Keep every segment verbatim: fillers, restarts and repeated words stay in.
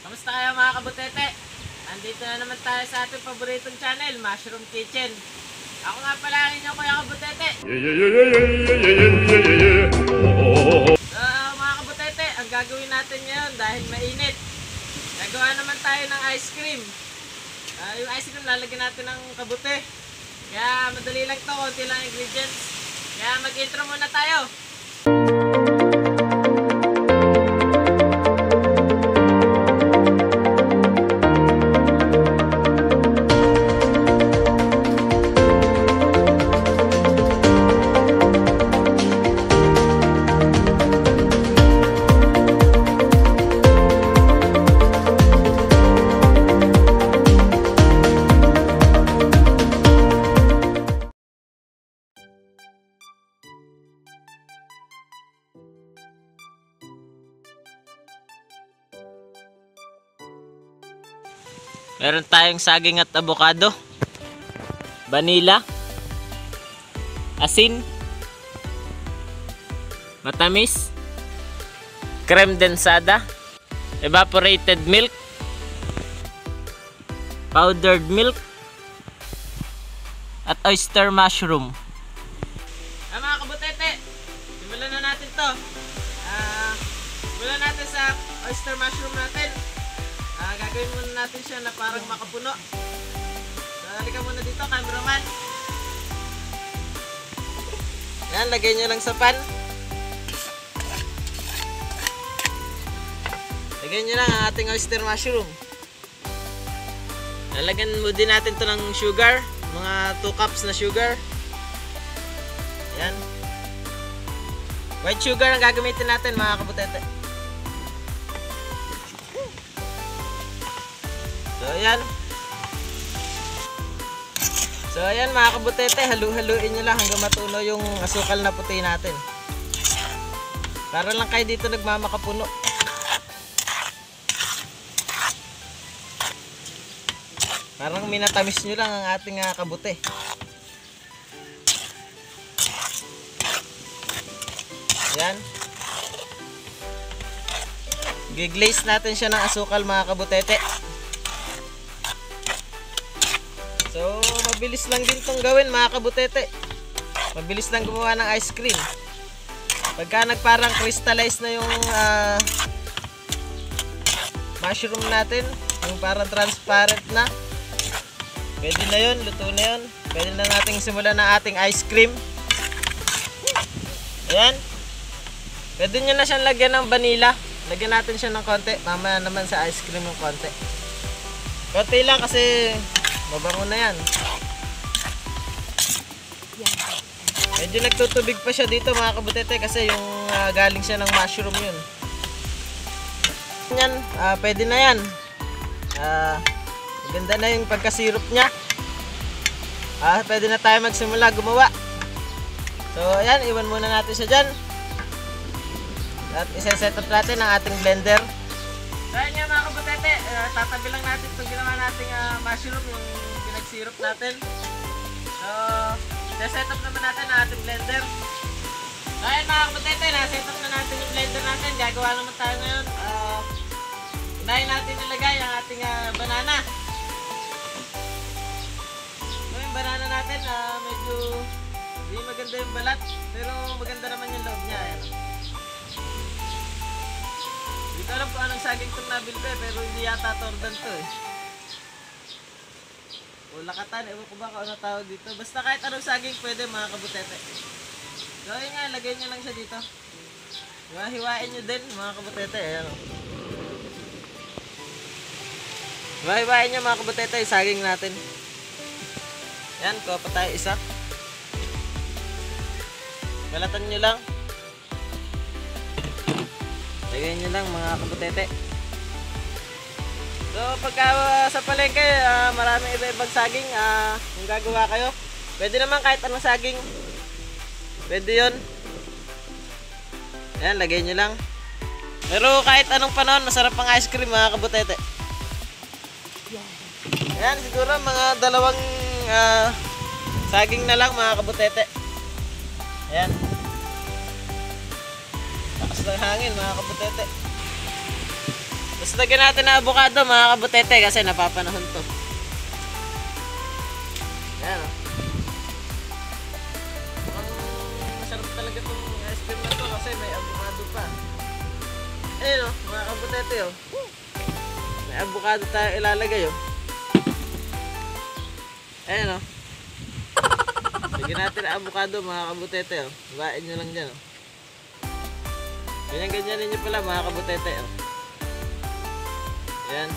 Kamusta kayo mga kabutete? Andito na naman tayo sa ating paboritong channel, Mushroom Kitchen. Ako nga pala ang inyong kuya kabutete. So mga kabutete, ang gagawin natin ngayon dahil mainit, gagawa naman tayo ng ice cream. Uh, yung ice cream lalagyan natin ng kabute. Kaya madali lang to, konti lang ingredients. Kaya mag-intro muna tayo. Meron tayong saging at avocado, vanilla, asin, matamis, creme densada, evaporated milk, powdered milk, at oyster mushroom. Ah, mga kabutete, simulan na natin to. Ah, simulan natin sa oyster mushroom natin. Uh, gagawin muna natin siya na parang makapuno. So, halika muna dito, cameraman. Yan, lagay nyo lang sa pan. Lagay nyo lang ang ating oyster mushroom. Lalagyan mo din natin to ng sugar. Mga two cups na sugar. Yan. White sugar ang gagamitin natin mga kabutete. So ayan. So ayan mga kabutete, halu-haluin nyo lang hanggang matunaw yung asukal na puti natin. Para lang kayo dito nagmamakapuno. Parang minatamis nyo lang ang ating uh, kabute. Ayan. Giglaze natin siya ng asukal mga kabutete. So, mabilis lang din itong gawin mga kabutete. Mabilis lang gumawa ng ice cream. Pagka nagparang crystallize na yung uh, mushroom natin, yung parang transparent na, pwede na yun, luto na yun. Pwede na natin simulan ng ating ice cream. Ayan. Pwede nyo na siyang lagyan ng vanilla. Lagyan natin siya ng konti. Mamaya naman sa ice cream yung konti. Konti lang kasi mabango na yan. Medyo nagtutubig pa siya dito mga kabutete kasi yung uh, galing siya ng mushroom yun. Yan, uh, pwede na yan. Uh, ganda na yung pagkasirup niya. Uh, pwede na tayo magsimula gumawa. So ayan, iwan muna natin siya dyan. At isa-set up natin ang ating blender. Kaya nga mga kabutete, uh, tatabi lang natin itong ginawa nating uh, mushroom, yung pinag-syrup natin. So, set up naman natin ang ating blender. So, ayan mga kabutete, na-set up na natin yung blender natin. Gagawa naman tayo ngayon. Uh, unahin natin nilagay ang ating uh, banana. So, yung banana natin, uh, medyo hindi maganda yung balat, pero maganda naman yung loob niya. Ayan. Hindi ko alam kung anong saging itong nabil ko eh, pero hindi yata tordan to eh. O lakatan, ewan ko ba kung ano tawag dito. Basta kahit anong saging pwede mga kabutete. So yun nga, lagay nyo lang siya dito. Hiwa-hiwain nyo din mga kabutete. Ayan o. Hiwa-hiwain nyo mga kabutete yung saging natin. Ayan, kuha pa tayo isa. Balatan nyo lang. Lagyan nyo lang mga kabutete. So pagka uh, sa palengke, uh, maraming iba-ibang saging uh, kung gagawa kayo. Pwede naman kahit anong saging. Pwede yun. Ayan, lagyan nyo lang. Pero kahit anong panahon, masarap ang ice cream mga kabutete. Ayan, siguro mga dalawang uh, saging na lang mga kabutete. Ayan. Lakas ng hangin mga kabutete. Tapos lagyan natin ng avocado mga kabutete kasi napapanahon to. Ayan o. Mukhang masarap talaga itong ice cream na to kasi may avocado pa. Ayan o mga kabutete o. May avocado tayo ilalagay o. Ayan o. Lagyan natin ang avocado mga kabutete o. Bain nyo lang dyan o. Ganyan-ganyan ninyo pala mga kabutete o. Ayan.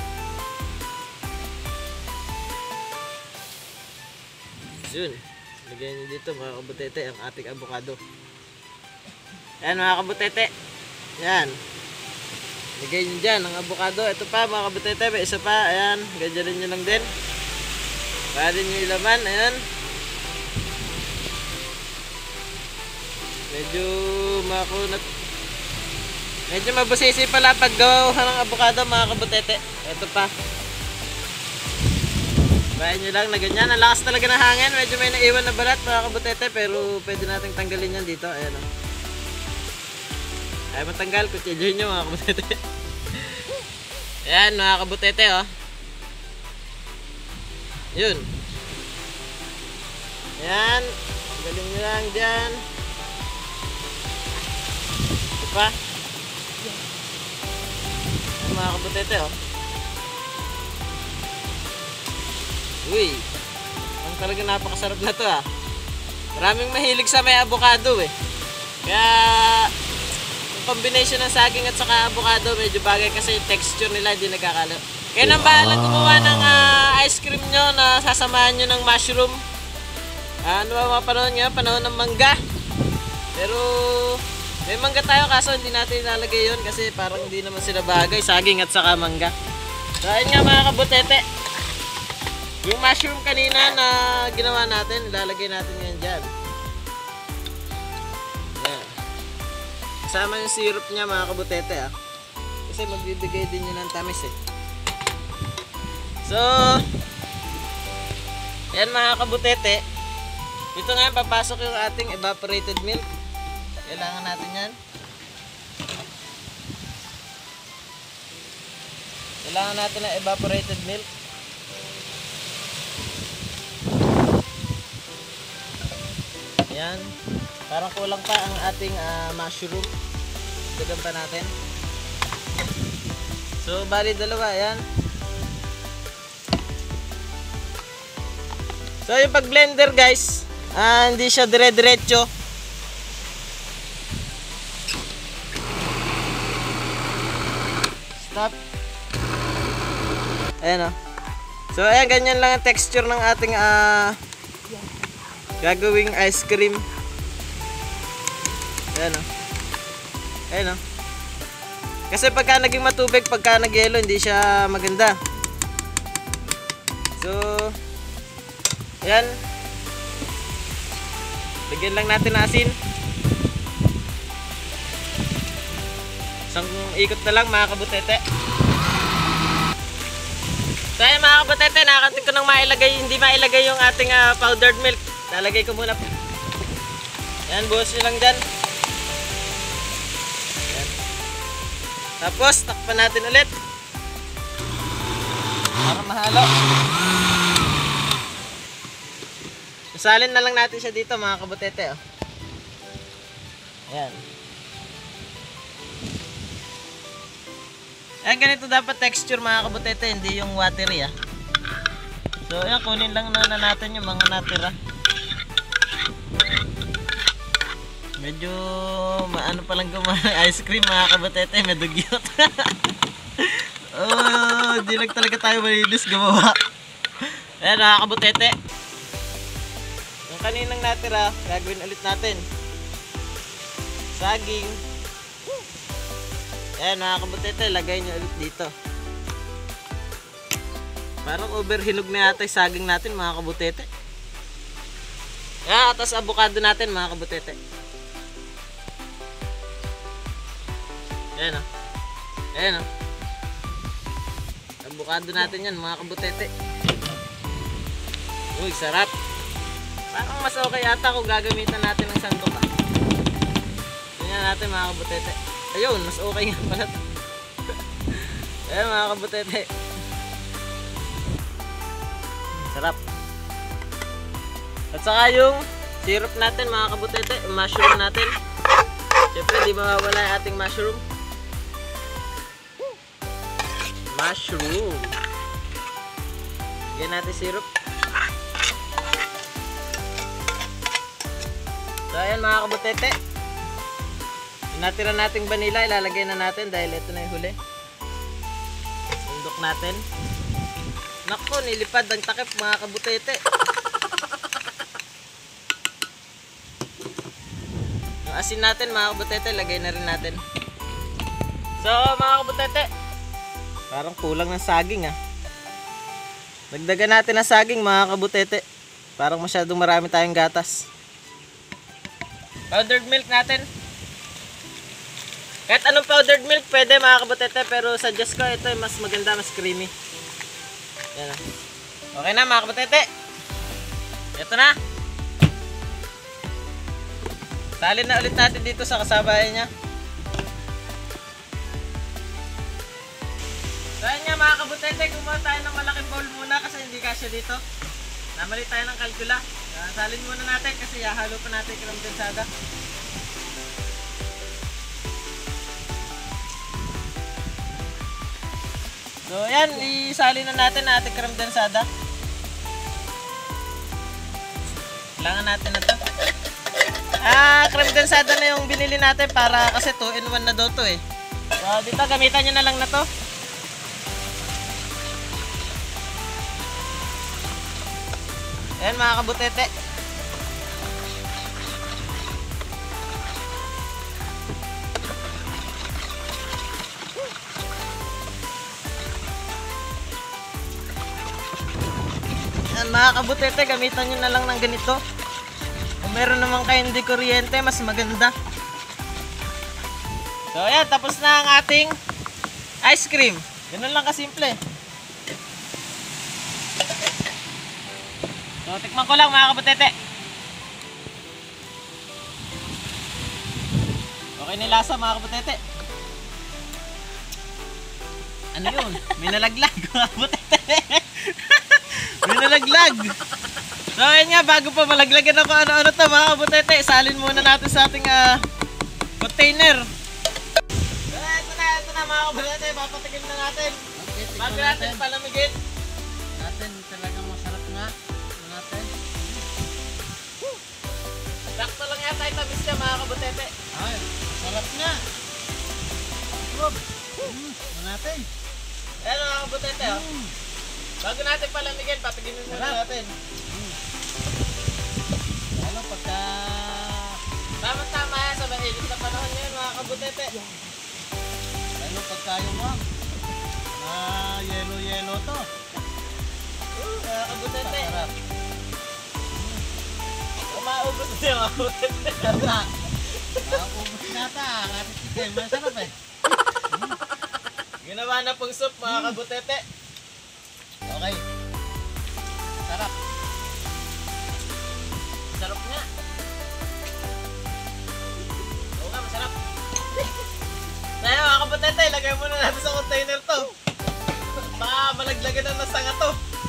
Yun. Lagyan nyo dito mga kabutete ang ating avocado. Ayan mga kabutete. Ayan. Lagyan nyo dyan ang avocado. Ito pa mga kabutete. May isa pa. Ayan. Ganyan nyo lang din. Para din nyo ilaman. Ayan. Medyo makunat. Medyo mabusisi pala pag gawa ng avocado mga kabutete. Ito pa. Bayan nyo lang na ganyan. Ang lakas talaga ng hangin. Medyo may naiwan na balat mga kabutete. Pero pwede natin tanggalin yan dito. Ayan o. Ayaw matanggal. Kutsilyohin nyo mga kabutete. Ayan mga kabutete o. Yun. Ayan. Tanggalin nyo lang dyan. Ito pa. Ayan mga kabutete o. Uy, ang talaga napakasarap na to ah. Maraming mahilig sa may avocado eh. Kaya yung combination ng saging at saka avocado medyo bagay kasi texture nila hindi nagkakalo. Kaya nang bahala gumawa ng uh, ice cream nyo na sasamahan nyo ng mushroom. uh, Ano ba mga panahon nga? Panahon ng mangga. Pero may mangga tayo kaso hindi natin ilalagay yun kasi parang hindi naman sila bagay, saging at saka mangga. So ayun nga mga kabutete. Yung mushroom kanina na ginawa natin, ilalagay natin yan dyan. Yan. Kasama yung syrup niya mga kabutete ah. Kasi magbibigay din yun ng tamis eh. So, yan mga kabutete. Ito nga, papasok yung ating evaporated milk. Kailangan natin yan. Kailangan natin ng evaporated milk. Yan. Parang kulang pa ang ating uh, mushroom. Dagan pa natin. So, bali dalawa. Yan. So, yung pag-blender guys, uh, hindi siya dire-diretso. Stop. Ayan o. So, ayan. Ganyan lang ang texture ng ating uh, gagawing ice cream. Ayan o. Ayan o. Kasi pagka naging matubig, pagka nagyelo, hindi siya maganda. So, ayan. Lagyan lang natin ng asin. Isang ikot na lang mga kabutete. So ayan mga kabutete, nakakantik ko nang mailagay, hindi mailagay yung ating uh, powdered milk. Lalagay ko muna po. Ayan, buhos nyo lang dyan. Ayan. Tapos, takpan natin ulit. Para mahalo. Isalin na lang natin siya dito mga kabutete. Oh. Ayan. Ayan, ganito dapat texture mga kabutete, hindi yung watery ah. So, ayan, kunin lang na, na natin yung mga natira. Medyo maano pa lang gumawa ng ice cream mga kabutete, medugyot. Oh, di lang talaga tayo malinis gumawa. Ayan mga kabutete. Yung kaninang natira, gagawin ulit natin. Saging. Ayan mga kabutete, lagay nyo ulit dito. Parang overhinog na yata yung saging natin mga kabutete. Ayan, atas avocado natin mga kabutete. Ayan o. Ayan o. Avocado natin yan mga kabutete. Uy, sarap. Parang mas okay yata kung gagamitan natin ng sandok ah. Tingnan natin mga kabutete. Ayun, mas okay nga pala. Ayan mga kabutete. Sarap. At saka yung syrup natin mga kabutete, mushroom natin. Siyempre di mawawala yung ating mushroom. Mushroom. Lagyan natin syrup. So ayan mga kabutete. Yung natira nating vanilla ilalagay na natin dahil ito na yung huli. Sundok natin. Nako, nilipad ang takip mga kabutete. Yung asin natin mga kabutete, lagay na rin natin. So mga kabutete, parang kulang ng saging ah. Dagdagan natin ng saging mga kabutete. Parang masyadong marami tayong gatas. Powdered milk natin. Kahit anong powdered milk pwede mga kabutete, pero suggest ko ito ay mas maganda, mas creamy. Yan na. Okay na mga kabutete. Ito na. Salin na ulit natin dito sa kasabayan niya. So yan nga mga kabutete, gumawa tayo ng malaking bowl muna kasi hindi kasya dito. Namali tayo ng kalkula. Uh, salin muna natin kasi hahalo pa natin yung kondensada. So yan, isalin na natin na ating kondensada. Kailangan natin na to. Ah, kondensada na yung binili natin para kasi two in one na daw to eh. So dito gamitan nyo na lang na to. Ayan mga kabutete. Ayan mga kabutete, gamitan nyo na lang ng ganito. Kung meron naman kayong hindi kuryente, mas maganda. So ayan, tapos na ang ating ice cream. Ganun lang kasimple. So, tikman ko lang mga kabutete. Okay na lasa mga kabutete. Ano yun? May nalaglag mga kabutete. May nalaglag. So, ayun nga, bago pa malaglagan ako ano-ano to mga kabutete, salin muna natin sa ating uh, container. So, ito na, ito na mga kabutete, papatikin na natin. Okay, bago natin palamigin. Natin talagang masarap nga. Natin. Sakto lang yata yung tamis niya mga kabutete. Ay, masarap nga. Rob. Mm, natin. Ayan mga kabutete oh. Mm. Bago natin palamigin, patiginin muna natin. Mm. Lalo pagka... Tama-tama yan sa mainit na panahon ngayon mga kabutete. Lalo pagka yung mga... Na yelo-yelo to. Uh, mga kabutete. Masarap. Umaubos na yung mga kabutete. Tama. Maubos nata. Kasi chicken, masarap eh. Ginawa na pong soup mga kabutete. Okay. Sarap. Sarap nga. Oo nga, masarap. Kaya mga kabutete, ilagay muna natin sa container to. Baka malaglagan na ng sanga to.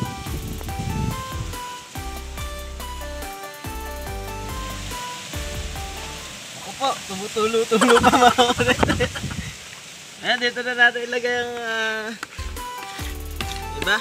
Ako po, tumutulo-tulo pa mga kabutete. Ayan, dito na natin ilagay ang uh, iba.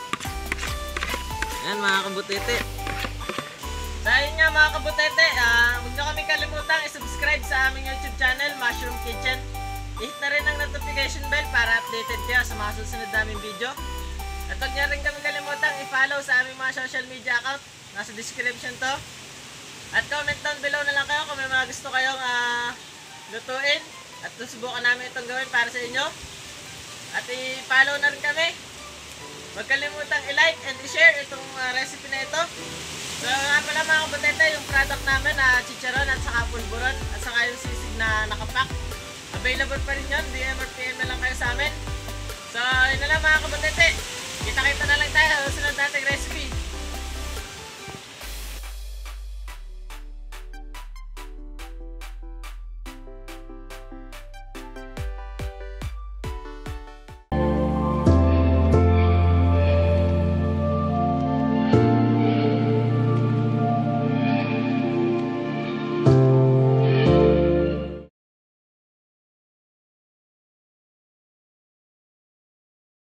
Ayan mga kabutete. So ayun nga mga kabutete, uh, huwag nyo kami kalimutang i-subscribe sa aming YouTube channel, Mushroom Kitchen. I-hit na rin ang notification bell para updated kayo sa mga susunod naming video. At huwag nyo rin kami kalimutang i-follow sa aming mga social media account. Nasa description to. At comment down below na lang kayo kung may mga gusto kayong uh, lutuin. At susubukan namin itong gawin para sa inyo. At i-follow na rin kami. Huwag kalimutang i-like and i-share itong uh, recipe na ito. So nga pala mga kabutete, yung product namin na uh, chicharon at saka pulburon at saka yung sisig na nakapack. Available pa rin yun, D M or P M na lang kayo sa amin. So yun na lang mga kabutete. Kita-kita na lang tayo sa sunod nating recipe.